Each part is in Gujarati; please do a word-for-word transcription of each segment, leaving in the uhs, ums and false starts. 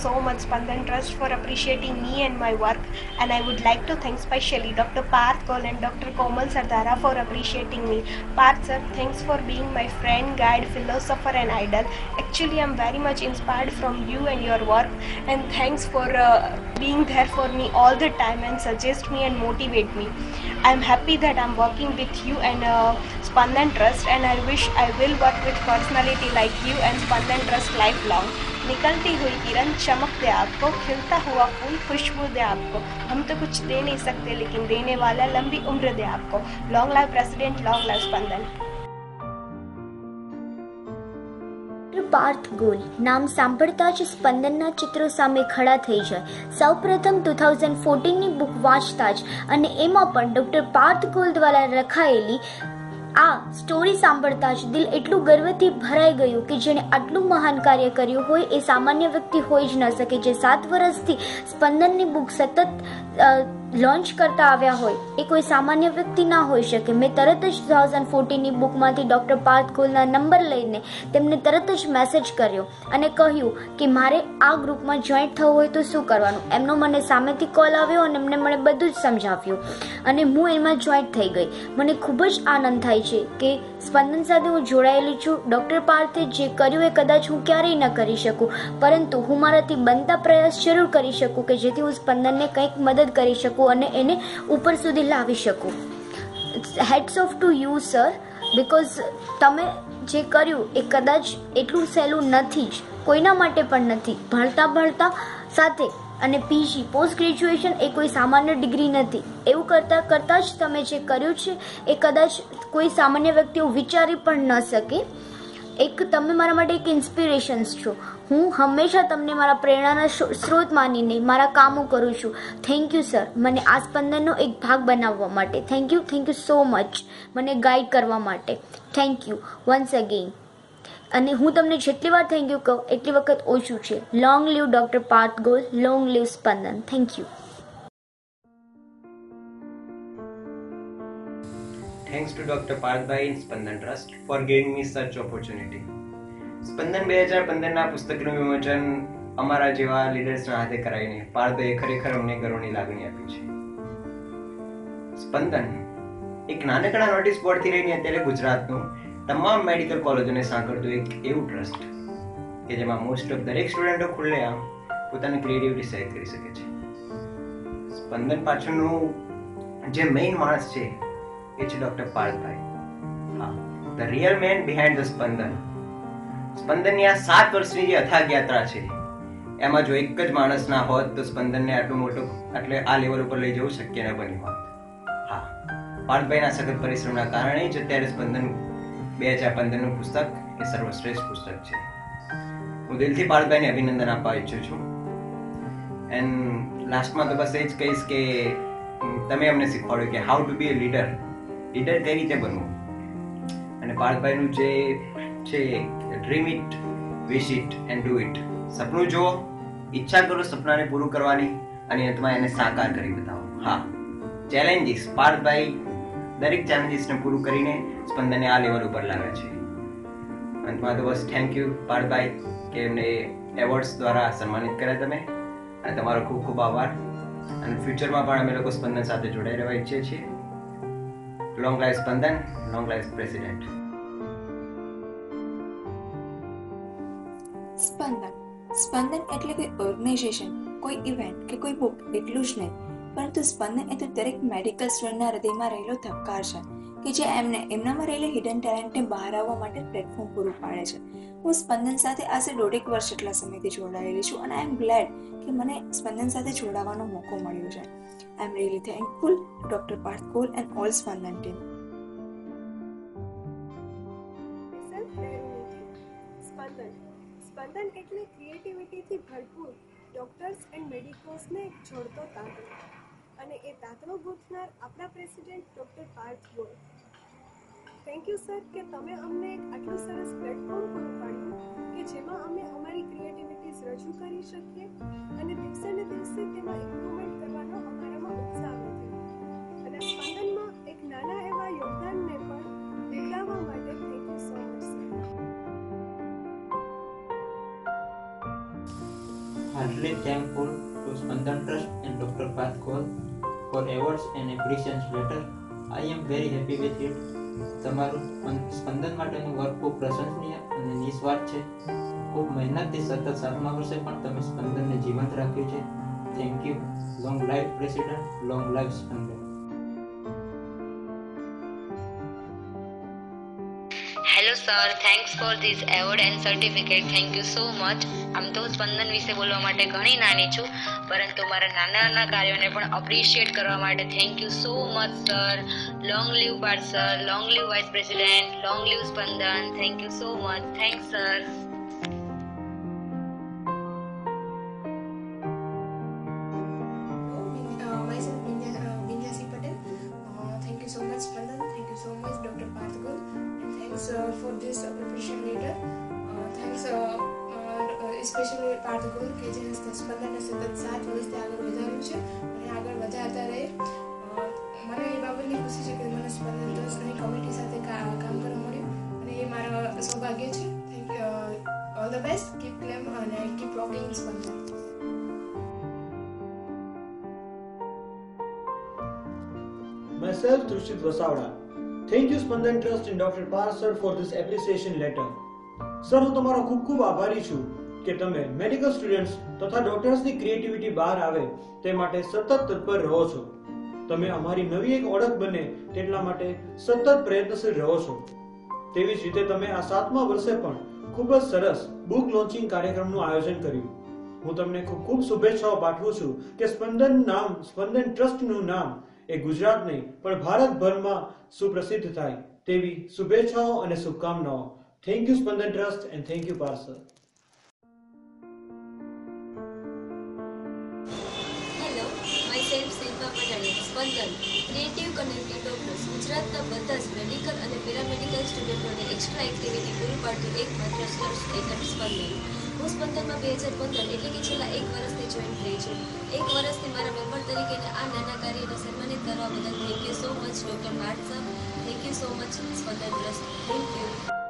so much, Spandan Trust, for appreciating me and my work. And I would like to thank specially Doctor Parth Kaul and Doctor Komal Sardara for appreciating me. Parth sir, thanks for being my friend, guide, philosopher and idol. Actually, I'm very much inspired from you and your work. And thanks for uh, being there for me all the time and suggest me and motivate me. I'm happy that I'm working with you and uh, Spandan Trust, and I wish I will work with personality like you and Spandan Trust lifelong. निकलती हुई किरण चमक दे आपको, खिलता हुआ फूल खुशबू दे आपको. हम तो कुछ दे नहीं सकते, लेकिन देने वाला लंबी उम्र दे आपको. Long life president, long life Spandan. Parth Goel નામ સાંભળતા જ સ્પંદનના ચિત્રો સામે ખડા થઈ જાય. સૌપ્રથમ ટુ થાઉઝન્ડ ફોર્ટીનની બુક વાંચતા જ અને એમાં પણ ડૉક્ટર પાર્થ ગોલ દ્વારા લખાયેલી આ સ્ટોરી સાંભળતા જ દિલ એટલું ગર્વથી ભરાઈ ગયું કે જેણે આટલું મહાન કાર્ય કર્યું હોય એ સામાન્ય વ્યક્તિ હોઈ જ ન શકે. જે સાત વર્ષથી સ્પંદનની બુક સતત લોન્ચ કરતા આવ્યા હોય એ કોઈ સામાન્ય વ્યક્તિ ના હોઈ શકે. મેં તરત જ ટુ થાઉઝન્ડ ફોર્ટીનની બુકમાંથી ડૉક્ટર પાર્થ ગોલના નંબર લઈને તેમને તરત જ મેસેજ કર્યો અને કહ્યું કે મારે આ ગ્રુપમાં જોઈન્ટ થવું હોય તો શું કરવાનું. એમનો મને સામેથી કોલ આવ્યો અને એમને મને બધું જ સમજાવ્યું અને હું એમાં જોઈન્ટ થઈ ગઈ. મને ખૂબ જ આનંદ થાય છે કે સ્પંદન સાથે હું જોડાયેલી છું. ડૉક્ટર પાર્થે જે કર્યું એ કદાચ હું ક્યારેય ન કરી શકું, પરંતુ હું મારાથી બનતા પ્રયાસ જરૂર કરી શકું કે જેથી હું સ્પંદનને કંઈક મદદ કરી શકું અને એને ઉપર સુધી લાવી શકું. Heads off to you sir, because તમે જે કર્યું એ કદાચ એટલું સહેલું નથી જ, કોઈના માટે પણ નથી. ભણતા ભણતા સાથે અને પીજી પોસ્ટ ગ્રેજ્યુએશન એ કોઈ સામાન્ય ડિગ્રી નથી. એવું કરતાં કરતાં જ તમે જે કર્યું છે એ કદાચ કોઈ સામાન્ય વ્યક્તિઓ વિચારી પણ ન શકે. એક તમે મારા માટે એક ઇન્સ્પિરેશન્સ છો. હું હંમેશા તમને મારા પ્રેરણાના સ્ત્રોત માનીને મારા કામો કરું છું. થેન્ક યુ સર, મને આ સ્પંદનનો એક ભાગ બનાવવા માટે. Thank you, thank you so much મને ગાઈડ કરવા માટે. Thank you once again. અને હું તમને જેટલી વાર થેન્ક યુ કહું એટલી વખત ઓછું છે. Long live doctor Parth Goel, long live Spandan. Thank you. Thanks to Doctor Parth bhai and Spandan Trust for giving me such opportunity. Spandan બે હજાર પંદરના પુસ્તકનું વિમોચન અમારા જેવા લીડર્સના હાથે કરાવીને પાર્થભાઈએ ખરેખર અમને ગર્વની લાગણી આપી છે. સ્પંદન એક નાનકડા નોટિસ બોર્ડથી લઈને અત્યારે ગુજરાતનું તમામ મેડિકલ કોલેજોને સાંકળતું એક એવું ટ્રસ્ટ કે જેમાં મોસ્ટ ઓફ દરેક સ્ટુડન્ટો ખુલ્લેઆમ પોતાની ક્રિએટિવિટી શેર કરી શકે છે. સ્પંદન પાછળનું જે મેઇન માણસ છે એ છે ડોક્ટર પાર્થભાઈ. હા, the real man behind the Spandan. સ્પંદનની આ સાત વર્ષની જે અથાગ યાત્રા છે એમાં જો એક જ માણસ ના હોત તો સ્પંદનને આટલું મોટું એટલે આ લેવલ ઉપર લઈ જવું શક્ય ન બન્યું હોત. હા, પાર્થભાઈના સખત પરિશ્રમના કારણે જ અત્યારે સ્પંદન બે હજાર પંદરનું પુસ્તક એ સર્વશ્રેષ્ઠ પુસ્તક છે. હું દિલથી પાર્થભાઈને અભિનંદન આપવા ઈચ્છું છું. એન્ડ લાસ્ટમાં તો બસ એ જ કહીશ કે તમે અમને શીખવાડ્યું કે how to be a leader. Leader કઈ રીતે બનવું. અને પાર્થભાઈનું જે છે dream it, wish it and do it. સપનું જુઓ, ઈચ્છા કરો સપનાને પૂરું કરવાની અને અંતમાં એને સાકાર કરી બતાવો. હા, ચેલેન્જીસ. પાર્થભાઈ દરેક ચેલેન્જીસને પૂરું કરીને સ્પંદનને આ લેવલ ઉપર લાવ્યા છે. અંતમાં તો બસ થેન્ક યુ પાર્થભાઈ કે એમને એવોર્ડ્સ દ્વારા સન્માનિત કર્યા તમે, અને તમારો ખૂબ ખૂબ આભાર. અને ફ્યુચરમાં પણ અમે લોકો સ્પંદન સાથે જોડાઈ રહેવા ઈચ્છીએ છીએ. Long life Spandan, long life president. Spandan Spandan એટલે કોઈ ઓર્ગેનાઇઝેશન, કોઈ ઇવેન્ટ કે કોઈ બુક એટલું જ નહીં, પરંતુ સ્પંદન એ તો દરેક મેડિકલ સ્ટુડન્ટના હૃદયમાં રહેલો ધબકાર છે કે જે એમને એમનામાં રહેલા હિડન ટેલેન્ટને બહાર આવવા માટે પ્લેટફોર્મ પૂરું પાડે છે. હું સ્પંદન સાથે આજે દોઢેક વર્ષ જેટલા સમયથી જોડાયેલી છું અને આઈ એમ ગ્લેડ કે મને સ્પંદન સાથે જોડાવાનો મોકો મળ્યો છે. I am really thankful to doctor Parth Gol and all Spandan team. Spandan Spandan એટલે ક્રિએટિવિટીથી ભરપૂર ડોક્ટર્સ એન્ડ મેડિકોસને જોડતો તાંતણો, અને એ તાંતણો ગૂંથનાર આપણા president doctor Parth Gol. Thank you sir કે તમે અમને એક આટલું સરસ પ્લેટફોર્મ પૂરું પાડ્યું કે જેમાં અમે અમારી ક્રિએટિવિટીઝ રજૂ કરી શકીએ અને દિવસે ને દિવસે તેમાં ઇમ્પ્રુવમેન્ટ કરવાનો અમારામાં ઉત્સાહ વધે. અને સ્પંદનમાં એક નાના એવા યોગદાનને પણ બિરદાવવા માટે thank you so much sir. હાલો, heartily thankful to Spandan Trust and Doctor Parth for awards and appreciation letter. I am very happy with it. તમારું સ્પંદન માટેનું વર્ક ખૂબ પ્રશંસનીય અને નિસ્વાર્થ છે. ખૂબ મહેનતથી સતત સાતમા વર્ષે પણ તમે સ્પંદનને જીવંત રાખ્યું છે. Thank you. Long life president, long life Spandan. Hello sir, thanks for this award and certificate. Thank you so much. આમ તો સ્પંદન વિશે બોલવા માટે ઘણી નાની છું, પરંતુ મારા નાના નાના કાર્યોને પણ અપ્રિશિએટ કરવા માટે thank you so much sir. Long live Parth sir, long live vice president, long live Spandan. Thank you so much. Thanks sir. So much Spandan, thank you so much Doctor Parth, and thanks uh, for this appreciation letter. Uh, thanks uh, uh, especially Parth કે જે સ્પંદનને સતત સાત વર્ષથી આગળ વધાર્યું છે અને આગળ વધારતા રહે. મને એ બાબતની ખુશી છે કે મને સ્પંદન ટ્રસ્ટની કમિટી સાથે કામ કરવા મળ્યું અને એ મારા સૌભાગ્ય છે. Thank you. All the best. Keep calm અને keep rocking Spandan. Myself, Trushit Vasavda. Thank you Spandan Trust and Doctor Parth sir for this appreciation letter. Sir, હું તમારો ખૂબ ખૂબ આભારી છું કે તમે મેડિકલ સ્ટુડન્ટ્સ તથા ડોક્ટર્સની ક્રિએટિવિટી બહાર આવે તે માટે સતત તત્પર રહો છો. તમે અમારી નવી એક ઓળખ બને તેટલા માટે સતત પ્રયત્નશીલ રહો છો. તેવી જ રીતે તમે આ સાતમા વર્ષે પણ ખૂબ જ સરસ બુક લોન્ચિંગ કાર્યક્રમનું આયોજન કર્યું. હું તમને ખૂબ ખૂબ શુભેચ્છાઓ પાઠવું છું કે સ્પંદન નામ, સ્પંદન ટ્રસ્ટનું નામ એ ગુજરાત નહીં પણ ભારતભરમાં સુપ્રસિદ્ધ થાય તેવી શુભેચ્છાઓ અને શુભકામનાઓ. Thank you Spandan trust and thank you Parth sir. Hello, myself Shilpa Pataniya, Spandan creative connected doctors ગુજરાતના બધા જ મેડિકલ અને પેરામેડિકલ સ્ટુડન્ટોને એક્સ્ટ્રા એક્ટિવિટી પૂરી પાડતું એકમાત્ર ટ્રસ્ટ એકમ સ્પંદન. હું સ્પંદનમાં બે હજાર પંદર એટલે કે છેલ્લા એક વર્ષથી જોઈન થઈ છું. એક વર્ષથી મારા મેમ્બર તરીકે આ નાના કાર્યને સન્માનિત કરવા બદલ thank you so much doctor Parth sir. Thank you so much Spandan trust. Thank you.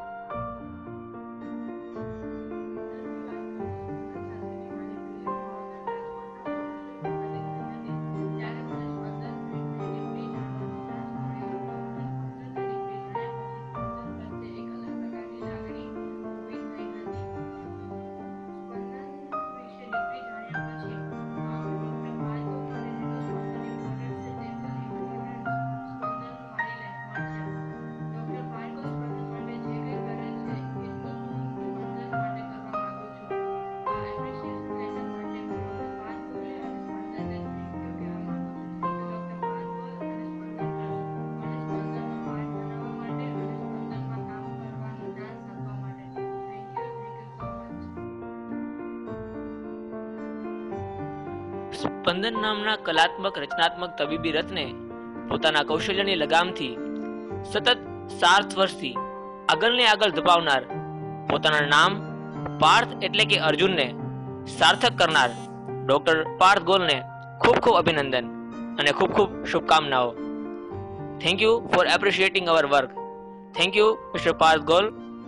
Spandan નામના કલાત્મક રચનાત્મક તબીબી રત્ને પોતાના કૌશલ્યની લગામથી સતત સાત વર્ષથી આગળને આગળ ધપાવનાર, પોતાના નામ પાર્થ એટલે કે અર્જુનને સાર્થક કરનાર ડોક્ટર પાર્થ ગોલને ખૂબ ખૂબ અભિનંદન અને ખૂબ ખૂબ શુભકામનાઓ. Thank you for appreciating our work. Thank you mister Parth Gol.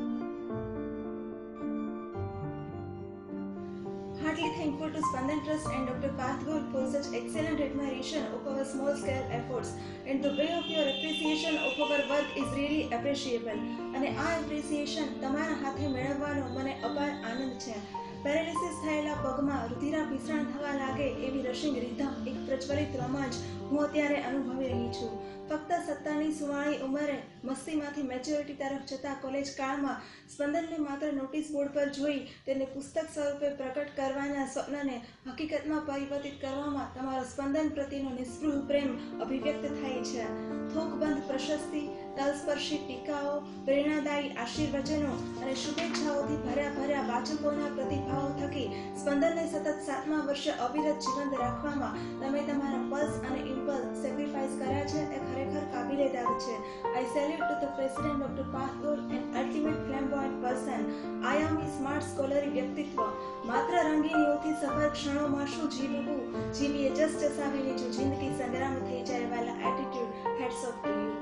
Heartily thankful to Spandan Trust and Doctor Parth for such excellent admiration of our small scale efforts, and the way of your appreciation of our work is really appreciable. અને આ એપ્રિસિએશન તમારા હાથે મેળવવાનો મને અપાર આનંદ છે. પેરાલિસિસ થયેલા પગમાં રુધિરાભિસરણ થવા લાગે એવી રશિંગ રીધમ, એક પ્રજ્વલિત રોમાંચ હું અત્યારે અનુભવી રહી છું. ફક્ત સત્તરની સુવાળી ઉંમરે મસ્તીમાંથી મેચ્યોરિટી તરફ જતા કોલેજ કાળમાં સ્પંદનને માત્ર નોટિસ બોર્ડ પર જોઈ તેને પુસ્તક સ્વરૂપે પ્રકટ કરવાના સ્વપ્નને હકીકતમાં પરિવર્તિત કરવામાં તમારો સ્પંદન પ્રત્યેનો નિસ્પૃહ પ્રેમ અભિવ્યક્ત થાય છે. થોકબંધ પ્રશસ્તિ, તલસ્પર્શી ટીકાઓ, પ્રેરણાદાયી આશીર્વચનો અને શુભેચ્છાઓથી ભર્યા ભર્યા વાચકોના પ્રતિભાવો થકી સ્પંદનને સતત સાતમા વર્ષે અવિરત જીવંત રાખવામાં તમે તમારા પલ્સ અને ઇમ્પલ્સ સેક્રિફાઈસ કર્યા છે એ ખરેખર કાબિલેદાદ છે. I salute to the president doctor Parth Gol, an ultimate flamboyant person. આયામી સ્માર્ટ સ્કોલરી વ્યક્તિત્વ. માત્ર રંગીનીઓથી સફળ ક્ષણોમાં શું જીવવું, જીવીએ જસ જસાવીને જો જિંદગી સંગ્રામ થઈ જાય વાલા attitude. Heads off to you.